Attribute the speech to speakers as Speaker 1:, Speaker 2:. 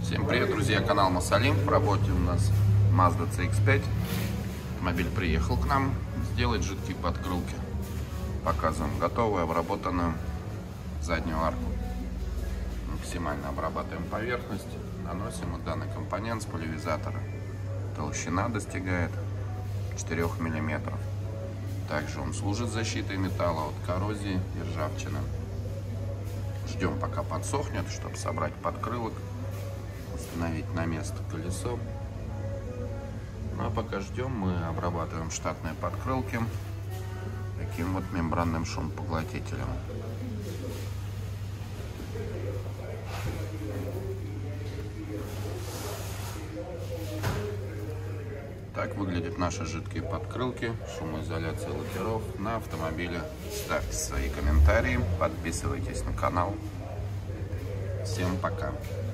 Speaker 1: Всем привет, друзья, канал Масалим. В работе у нас Mazda CX-5. Автомобиль приехал к нам сделать жидкие подкрылки. Показываем готовую, обработанную заднюю арку. Максимально обрабатываем поверхность. Наносим данный компонент с пульверизатора. Толщина достигает 4 мм. Также он служит защитой металла от коррозии и ржавчины. Ждем, пока подсохнет, чтобы собрать подкрылок, установить на место колесо. Ну а пока ждем, мы обрабатываем штатные подкрылки таким вот мембранным шумопоглотителем. Так выглядят наши жидкие подкрылки, шумоизоляция лакиров на автомобиле. Ставьте свои комментарии, подписывайтесь на канал. Всем пока!